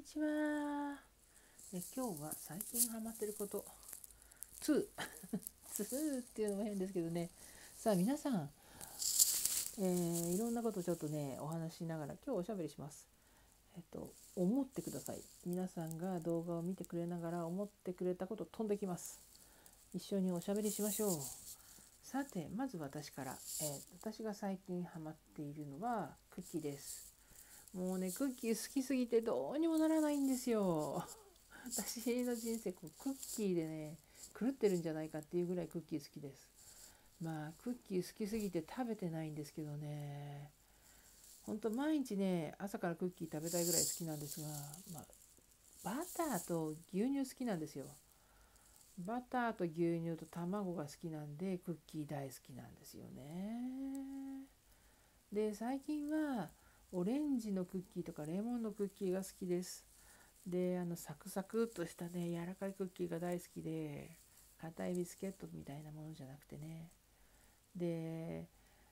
ちは。今日は最近ハマってること2 2っていうのも変ですけどね。さあ皆さん、いろんなことちょっとねお話ししながら今日おしゃべりします。思ってください。皆さんが動画を見てくれながら思ってくれたこと飛んできます。一緒におしゃべりしましょう。さてまず私から、私が最近ハマっているのはクッキーです。もうねクッキー好きすぎてどうにもならないんですよ。私の人生クッキーでね狂ってるんじゃないかっていうぐらいクッキー好きです。まあクッキー好きすぎて食べてないんですけどね、ほんと毎日ね朝からクッキー食べたいぐらい好きなんですが、バターと牛乳好きなんですよ。バターと牛乳と卵が好きなんでクッキー大好きなんですよね。で最近はオレンジのクッキーとかレモンのクッキーが好きです。でサクサクっとしたね柔らかいクッキーが大好きで、硬いビスケットみたいなものじゃなくてね。で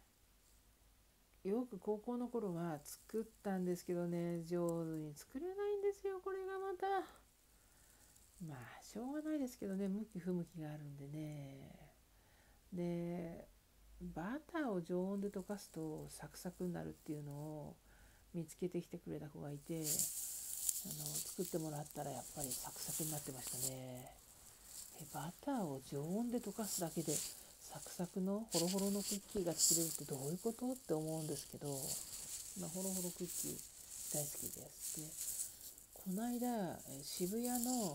よく高校の頃は作ったんですけどね、上手に作れないんですよ、これがまた。まあしょうがないですけどね、向き不向きがあるんでね。でバターを常温で溶かすとサクサクになるっていうのを見つけてきてくれた子がいて、作ってもらったらやっぱりサクサクになってましたね。バターを常温で溶かすだけでサクサクのホロホロのクッキーが作れるってどういうことって思うんですけど、ホロホロクッキー大好きです。でこの間渋谷の、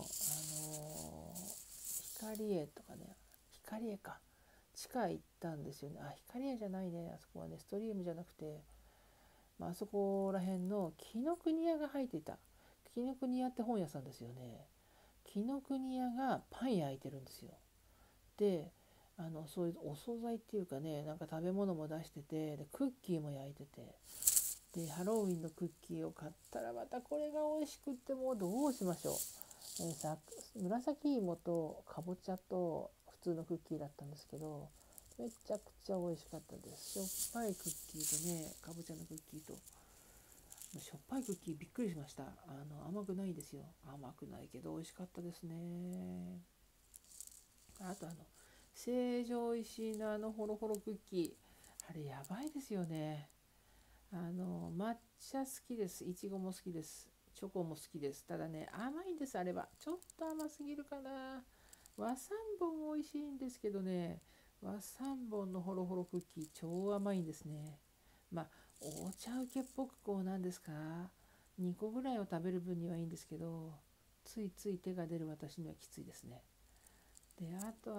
光栄とかね、光栄か地下行ったんですよね。光栄じゃないね、あそこはねストリームじゃなくて、あそこら辺の紀ノ国屋が入っていた。紀ノ国屋って本屋さんですよね。紀ノ国屋がパン焼いてるんですよ。でそういうお惣菜っていうかね、なんか食べ物も出してて、でクッキーも焼いてて、でハロウィンのクッキーを買ったらまたこれが美味しくってもうどうしましょう。紫芋とかぼちゃと普通のクッキーだったんですけど、めちゃくちゃ美味しかったです。しょっぱいクッキーとね、かぼちゃのクッキーと、しょっぱいクッキーびっくりしました。甘くないんですよ。甘くないけど美味しかったですね。あと成城石井のホロホロクッキー、あれやばいですよね。抹茶好きです。いちごも好きです。チョコも好きです。ただね甘いんです。あれはちょっと甘すぎるかな。和三盆美味しいんですけどね、和三盆のホロホロクッキー超甘いんですね。お茶受けっぽくなんですか、2個ぐらいを食べる分にはいいんですけど、ついつい手が出る私にはきついですね。であと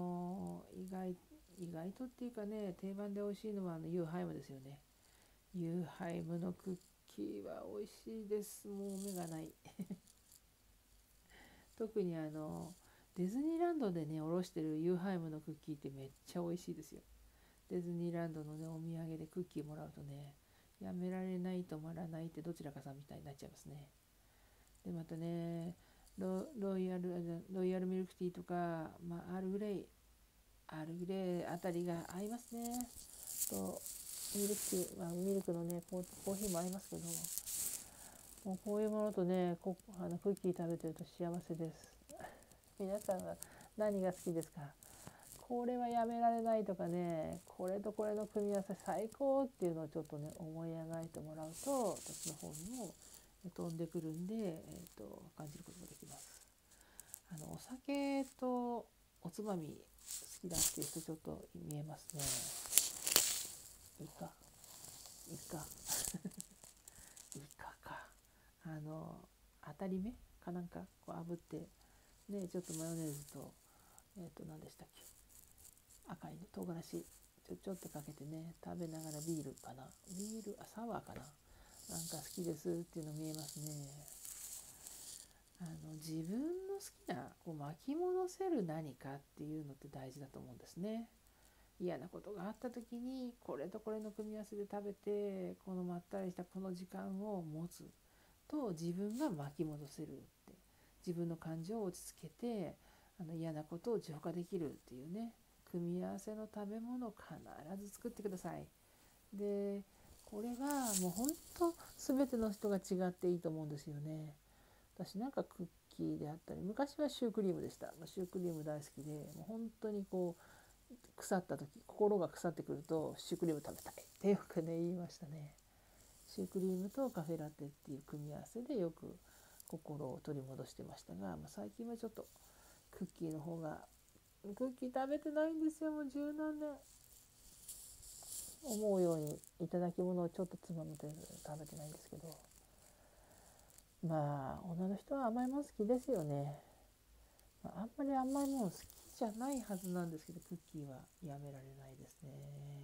意外とっていうかね、定番で美味しいのはユーハイムですよね。ユーハイムのクッキーは美味しいです。もう目がない。特にディズニーランドでねおろしてるユーハイムのクッキーってめっちゃ美味しいですよ。ディズニーランドのねお土産でクッキーもらうとね、やめられない、止まらないってどちらかさんみたいになっちゃいますね。でまたねロイヤルミルクティーとか、アールグレイあたりが合いますね。とミルクティー、ミルクのねコーヒーも合いますけど、もうこういうものとねクッキー食べてると幸せです。皆さんは何が好きですか？これはやめられないとかね、これとこれの組み合わせ最高っていうのをちょっとね思い描いてもらうと私の方にも飛んでくるんで、感じることができます。お酒とおつまみ好きだっていう人ちょっと見えますね。イカイカか。当たり目かなんか炙ってね、ちょっとマヨネーズと何でしたっけ、赤いね唐辛子ちょっとかけてね食べながらビールかな、サワーかな、なんか好きですっていうの見えますね。自分の好きな巻き戻せる何かっていうのって大事だと思うんですね。嫌なことがあった時にこれとこれの組み合わせで食べてこのまったりしたこの時間を持つと自分が巻き戻せるって、自分の感情を落ち着けて嫌なことを浄化できるっていうね、組み合わせの食べ物を必ず作ってください。でこれはもう本当全ての人が違っていいと思うんですよね。 私なんかクッキーであったり、昔はシュークリームでした。シュークリーム大好きで、もう本当にこう腐った時、心が腐ってくるとシュークリーム食べたいってよくね言いましたね。シュークリームとカフェラテっていう組み合わせでよく心を取り戻してましたが、最近はちょっとクッキーの方が、クッキー食べてないんですよ。もう十何年思うようにいただき物をちょっとつまむ程度で食べてないんですけど、女の人は甘いもの好きですよね。あんまり甘いもの好きじゃないはずなんですけど、クッキーはやめられないですね。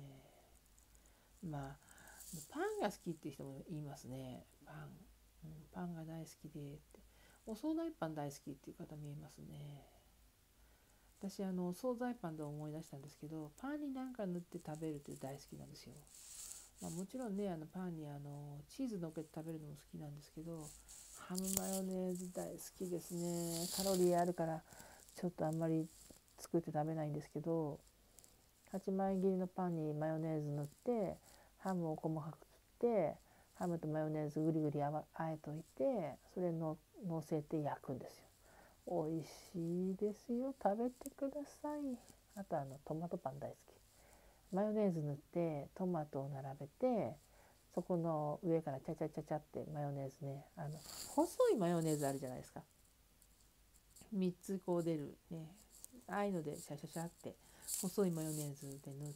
パンが好きっていう人も言いますね。パンが大好きでって。お惣菜パン大好きっていう方見えますね。私お惣菜パンで思い出したんですけど、パンになんか塗って食べるって大好きなんですよ。もちろんね、パンにチーズのっけて食べるのも好きなんですけど、ハムマヨネーズ大好きですね。カロリーあるからちょっとあんまり作って食べないんですけど、8枚切りのパンにマヨネーズ塗って、ハムを細かく切って、ハムとマヨネーズぐりぐりあえといて、それの乗せて焼くんですよ。美味しいですよ。食べてください。あとトマトパン大好き。マヨネーズ塗ってトマトを並べて、そこの上からチャチャチャチャってマヨネーズね、細いマヨネーズあるじゃないですか。3つこう出るね、ああいうのでシャシャシャって細いマヨネーズで塗って、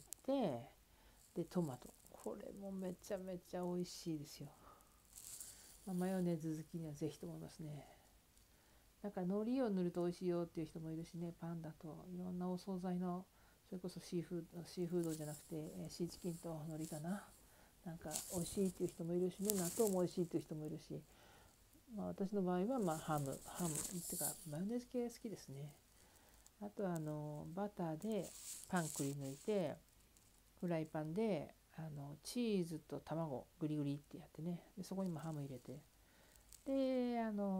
でトマト、これもめちゃめちゃ美味しいですよ。マヨネーズ好きにはぜひと思いますね。なんか海苔を塗ると美味しいよっていう人もいるしね、パンだといろんなお惣菜の、それこそシーフードじゃなくてシーチキンと海苔かな、なんか美味しいっていう人もいるしね、納豆も美味しいっていう人もいるし、私の場合はハムっていうかマヨネーズ系好きですね。あとはバターでパンくり抜いて、フライパンでチーズと卵グリグリってやってね、でそこにもハム入れて、で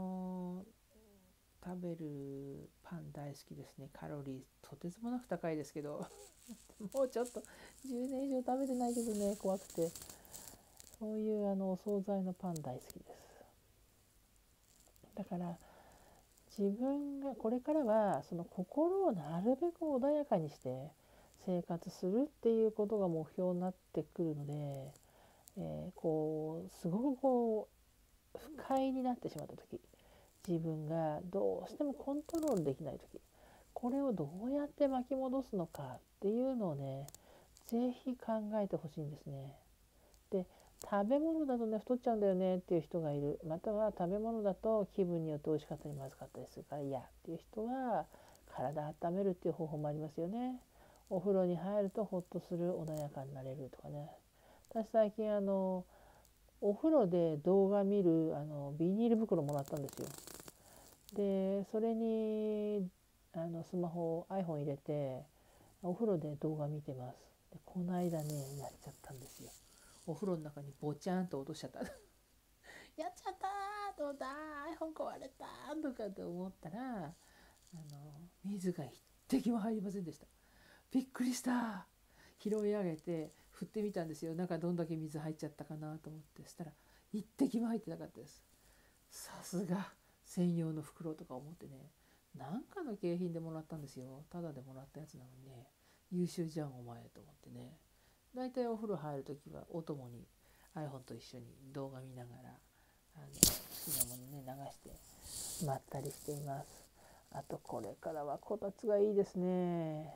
食べるパン大好きですね。カロリーとてつもなく高いですけどもうちょっと10年以上食べてないけどね、怖くて。そういうお惣菜のパン大好きです。だから自分がこれからはその心をなるべく穏やかにして生活するっていうことが目標になってくるので、すごく不快になってしまった時、自分がどうしてもコントロールできない時、これをどうやって巻き戻すのかっていうのをね、ぜひ考えてほしいんですね。で、食べ物だとね太っちゃうんだよねっていう人がいる、または食べ物だと気分によって美味しかったりまずかったりするから嫌っていう人は、体温めるっていう方法もありますよね。お風呂に入るとホッとする、穏やかになれるとかね。私最近お風呂で動画見るビニール袋もらったんですよ。でそれにスマホ iPhone 入れてお風呂で動画見てます。でこの間ねやっちゃったんですよ。お風呂の中にボチャンと落としちゃったやっちゃったーと思った、iPhone 壊れたとかって思ったら水が一滴も入りませんでした。びっくりした。拾い上げて振ってみたんですよ。中どんだけ水入っちゃったかなと思って、そしたら一滴も入ってなかったです。さすが専用の袋とか思ってね、なんかの景品でもらったんですよ。ただでもらったやつなのにね、優秀じゃんお前と思ってね。だいたいお風呂入るときはお供に iPhone と一緒に動画見ながら好きなものね流してまったりしています。あとこれからはこたつがいいですね。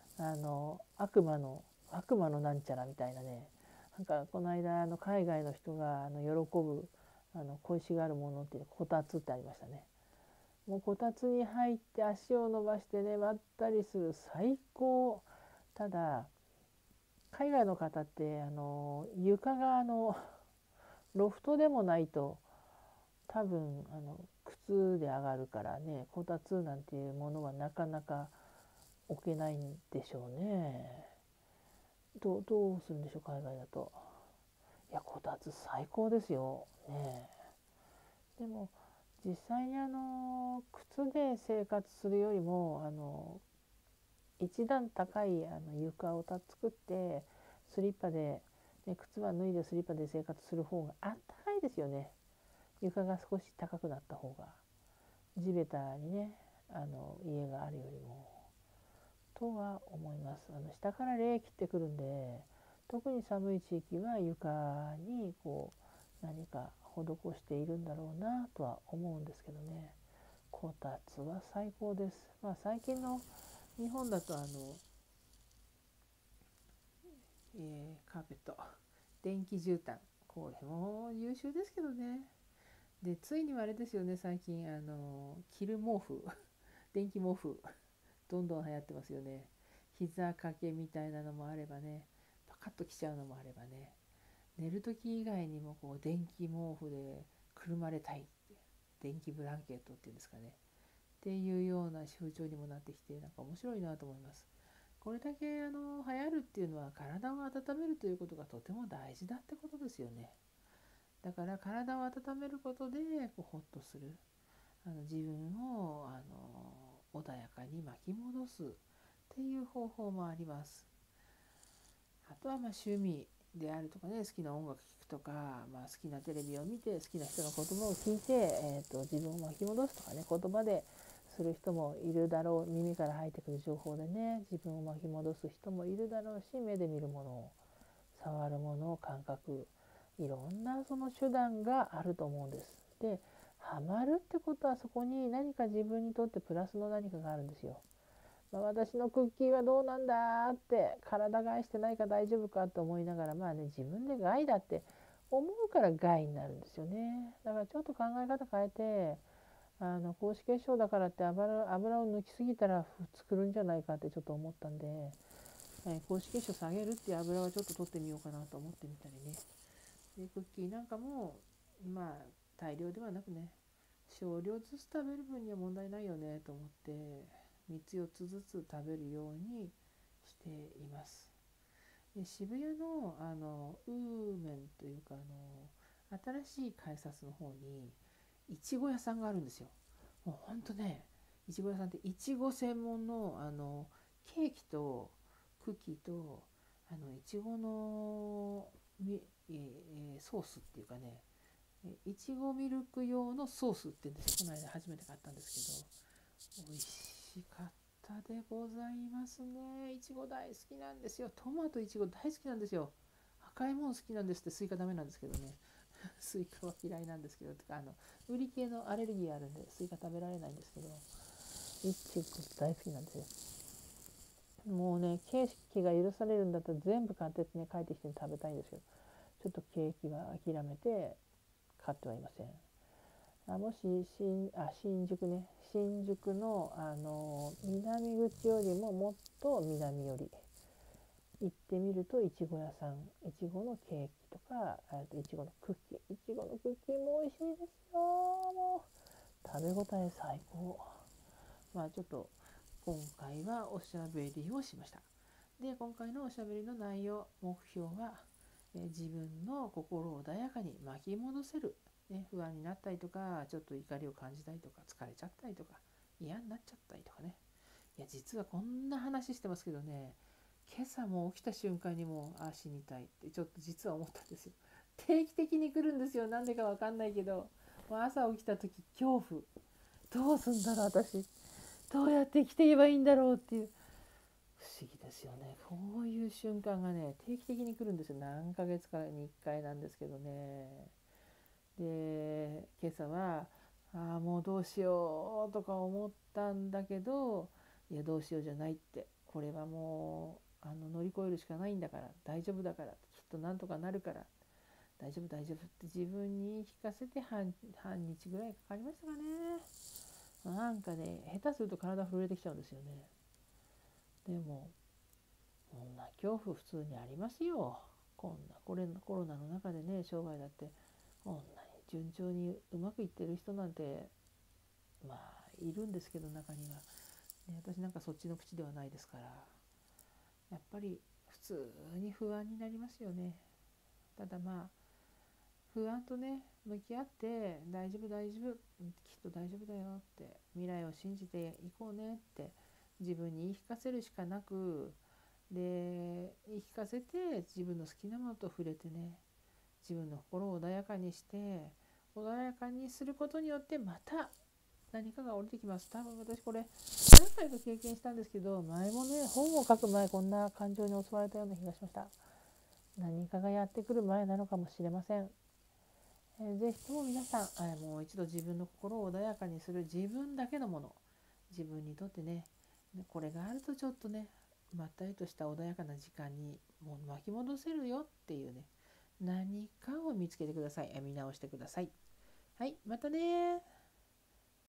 悪魔のなんちゃらみたいなね、なんかこの間海外の人が喜ぶ小石があるものっていうこたつってありましたね。もうこたつに入って足を伸ばしてねまったりする、最高。ただ海外の方って床がロフトでもないと多分靴で上がるからね、こたつなんていうものはなかなか置けないんでしょうね。どうするんでしょう海外だと。いやこたつ最高ですよね。でも実際に靴で生活するよりも一段高い床を作ってスリッパで、ね、靴は脱いでスリッパで生活する方があったかいですよね。床が少し高くなった方が。 地べたにね家があるよりもとは思います。下から冷気ってくるんで、特に寒い地域は床にこう何か施しているんだろうなとは思うんですけどね。こたつは最高です。最近の日本だとカーペット、電気絨毯、これも優秀ですけどね。でついにはあれですよね、最近着る毛布電気毛布どんどん流行ってますよね。膝掛けみたいなのもあればね、パカッときちゃうのもあればね、寝る時以外にもこう電気毛布でくるまれたいって、電気ブランケットっていうんですかね、っていうような風潮にもなってきて、なんか面白いなと思います。これだけ流行るっていうのは、体を温めるということがとても大事だってことですよね。だから体を温めることでこうホッとする、自分を穏やかに巻き戻すっていう方法もあります。あとは趣味であるとかね、好きな音楽聴くとか、好きなテレビを見て好きな人の言葉を聞いて、自分を巻き戻すとかね、言葉でする人もいるだろう。耳から入ってくる情報でね、自分を巻き戻す人もいるだろうし、目で見るものを、触るもの、感覚、いろんなその手段があると思うんです。で、ハマるってことは、そこに何か自分にとってプラスの何かがあるんですよ。私のクッキーはどうなんだって体が愛してないか大丈夫かと思いながら、自分で害だって思うから害になるんですよね。だからちょっと考え方変えて、高脂血症だからって油を抜きすぎたら作るんじゃないかってちょっと思ったんで、高脂血症下げるっていう油はちょっと取ってみようかなと思ってみたりね。でクッキーなんかも大量ではなくね、少量ずつ食べる分には問題ないよねと思って3つ4つずつ食べるようにしています。で渋谷のウーメンというか新しい改札の方にいちご屋さんがあるんですよ。もうほんとね、いちご屋さんっていちご専門のケーキとクッキーといちごのソースっていうかね、いちごミルク用のソースって言うんですよ。この間初めて買ったんですけど、美味しかったでございますね。いちご大好きなんですよ。トマトいちご大好きなんですよ。赤いもん好きなんですって。スイカダメなんですけどね。スイカは嫌いなんですけど、とかウリ系のアレルギーあるんでスイカ食べられないんですけど、いちご大好きなんですよ。もうね、ケーキが許されるんだったら全部買ってね、帰ってきて食べたいんですけど、ちょっとケーキは諦めて買ってはいません。もし新宿ね、新宿の、南口よりももっと南寄り行ってみると、いちご屋さん、いちごのケーキとか、いちごのクッキー、いちごのクッキーも美味しいですよ。もう食べ応え最高。ちょっと今回はおしゃべりをしました。で、今回のおしゃべりの内容、目標は、自分の心を穏やかに巻き戻せる、不安になったりとか、ちょっと怒りを感じたりとか、疲れちゃったりとか、嫌になっちゃったりとかね。いや、実はこんな話してますけどね、今朝も起きた瞬間にもう死にたいってちょっと実は思ったんですよ。定期的に来るんですよ。なんでかわかんないけど、もう朝起きた時恐怖、どうすんだろう私、どうやって生きていけばいいんだろうっていう、不思議ですよね。こういう瞬間がね、定期的に来るんですよ。何ヶ月かに1回なんですけどね。で、今朝はもうどうしようとか思ったんだけど、いやどうしようじゃないって、これはもう乗り越えるしかないんだから、大丈夫だから、きっとなんとかなるから、大丈夫大丈夫って自分に言い聞かせて半日ぐらいかかりましたかね。なんかね、下手すると体震えてきちゃうんですよね。でもこんな恐怖普通にありますよ。こんなコロナの中でね、生涯だってこんなに順調にうまくいってる人なんているんですけど、中には、私なんかそっちの口ではないですから、やっぱり普通に不安になりますよね。ただ不安とね向き合って、大丈夫大丈夫、きっと大丈夫だよって、未来を信じていこうねって自分に言い聞かせるしかなく、で言い聞かせて自分の好きなものと触れてね、自分の心を穏やかにして、穏やかにすることによってまた何かが降りてきます。多分私これ何回か経験したんですけど、前もね、本を書く前こんな感情に襲われたような気がしました。何かがやってくる前なのかもしれません。ぜひとも皆さん、もう一度自分の心を穏やかにする自分だけのもの、自分にとってね、これがあるとちょっとね、まったりとした穏やかな時間にもう巻き戻せるよっていうね、何かを見つけてください。見直してください。はい、またね。